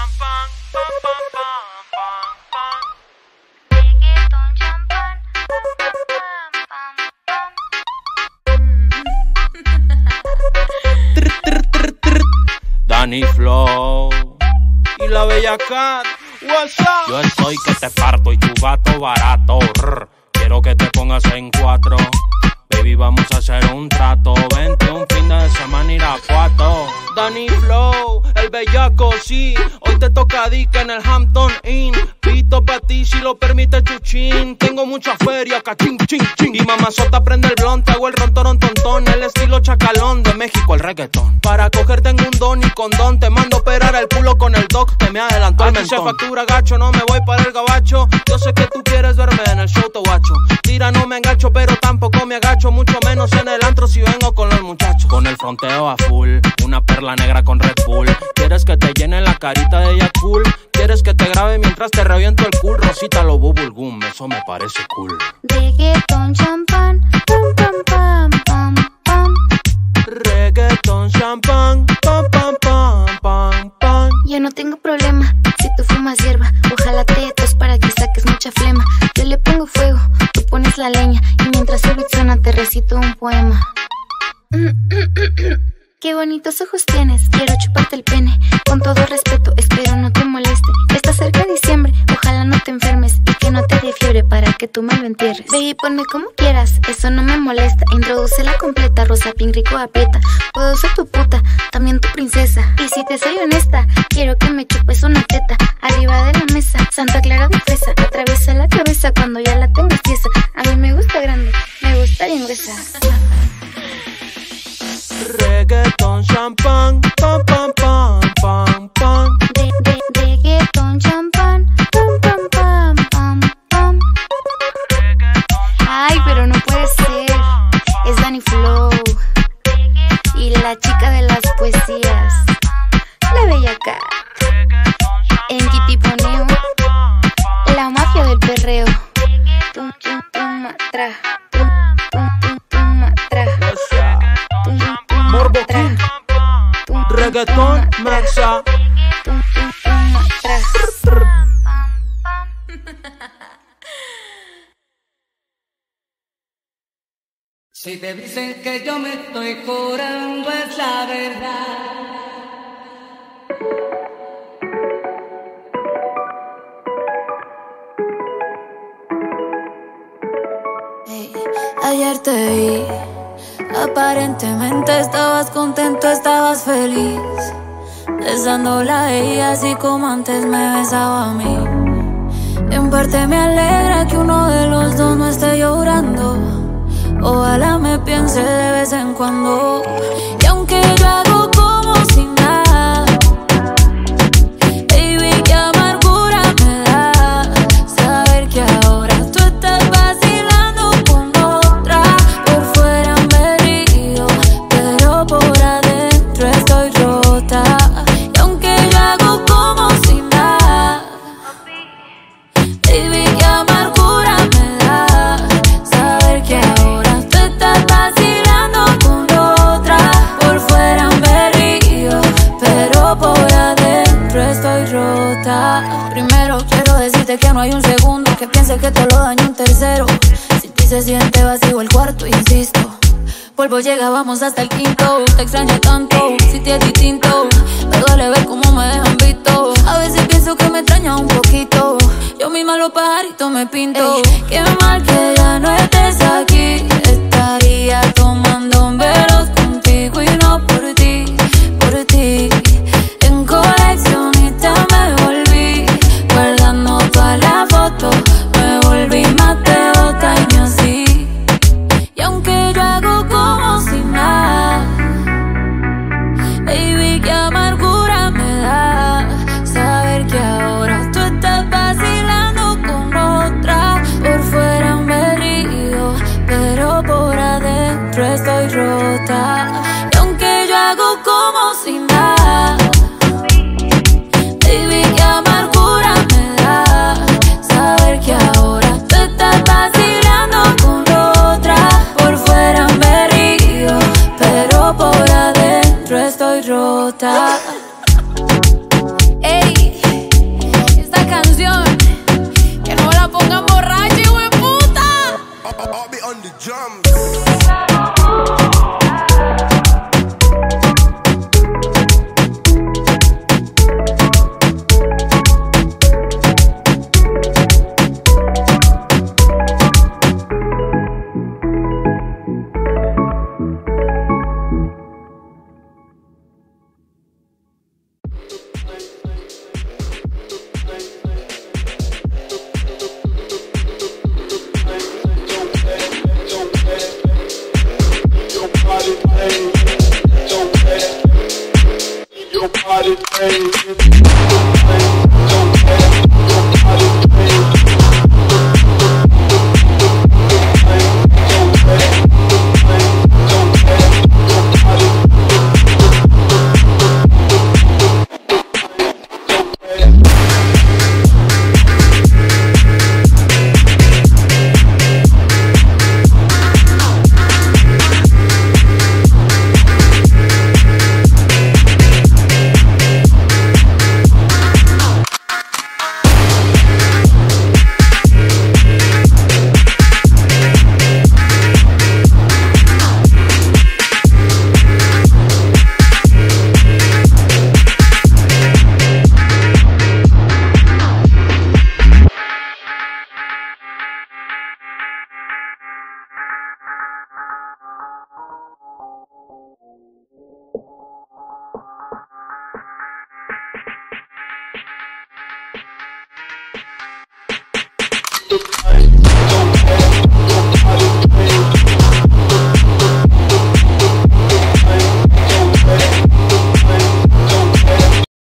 Danny Flow y la bella Cat. What's up? Yo estoy que te parto y tu gato barato. Quiero que te pongas en 4. Baby, vamos a hacer un trato. Vente un fin de semana Irapuato. Danny Flow, el bellaco, sí. Hoy te toca dica en el Hampton Inn. Pito pa' ti si lo permite Chuchín. Tengo mucha feria, cachín, ching, ching. Y mamazota prende el blon, te hago el rontorón tontón. El estilo chacalón, de México el reggaetón. Para cogerte en un don y condón. Te mando operar el culo con el doc, que me adelantó el mentón. Se factura gacho, no me voy para el gabacho. Yo sé que tú quieres verme en el show, te guacho. Tira, no me engancho, pero tampoco me agacho. Mucho menos en el antro si vengo con los muchachos. Con el fronteo a full, una perla negra con Red Bull. ¿Quieres que te llene la carita de ella cool? ¿Quieres que te grabe mientras te reviento el cool? Rosita lo bubulgum, eso me parece cool. Reggaeton, champán, pam, pam, pam, pam, pam. Reggaeton, champán, pam, pam, pam, pam, pam. Yo no tengo problema si tú fumas hierba. Ojalá te tos para que saques mucha flema. Yo le pongo fuego, tú pones la leña. Y mientras el beat suena te recito un poema. Qué bonitos ojos tienes, quiero chuparte el pene. Con todo respeto, espero no te moleste. Está cerca diciembre, ojalá no te enfermes. Y que no te dé fiebre para que tú me lo entierres. Baby, ponme como quieras, eso no me molesta. Introdúcela completa, rosa, pink, rico, aprieta. Puedo ser tu puta, también tu princesa. Y si te soy honesta, quiero que me chupes una teta. Arriba de la mesa, Santa Clara de fresa. Atraviesa la cabeza cuando ya la tengas tiesa. A mí me gusta grande, me gusta bien gruesa. Reggaeton, champán, pam, pam, pam, pam, pam. Reggaeton, champán, pam, pam, pam, pam, pam. Ay, pero no puede ser. Es Danny Flow y la chica de las poesías, la bella Cat. En Kitiponeo, la mafia del perreo. Tum, tum, tum, matra. Tum, tum, tum, tum, matra. Morbo King, reggaeton, maxa. Si te dicen que yo me estoy curando es la verdad. Hey, ayer te vi. Aparentemente estabas contento, estabas feliz, besándola a ella así como antes me besaba a mí. En parte me alegra que uno de los dos no esté llorando. Ojalá me piense de vez en cuando. Y aunque yo hago como si nada, baby, qué amargura me da saber que ahora tú estás vacilando con otra. Por fuera me río, pero por adentro estoy rota. Y aunque yo hago como si nada, baby, qué amargura me da saber que ahora tú estás vacilando con otra. Por fuera me río, pero por adentro estoy rota. Primero quiero decirte que no hay un segundo que piense que te lo daño un tercero. Sin ti se siente vacío el cuarto, insisto. Polvo llega, vamos hasta el quinto. Te extraño tanto, si te es distinto. Me duele ver cómo me dejan visto. A veces pienso que me extraña un poquito. Yo misma los pajaritos me pinto. Qué mal que ya no estés aquí. Estaría tomando velos contigo y no por ti, por ti. En coleccionista me volví, guardando todas las fotos. Me volví más de otra y ni así. Y aunque yo hago como si nada, baby, qué amargura me da saber que ahora tú estás vacilando con otra. Por fuera me río, pero por adentro estoy rota. Y aunque yo hago como si nada, baby, qué amargura me da saber que ahora tú estás vacilando con otra. Por fuera me río, pero por adentro estoy rota. Ey, Hey, hey, hey, hey.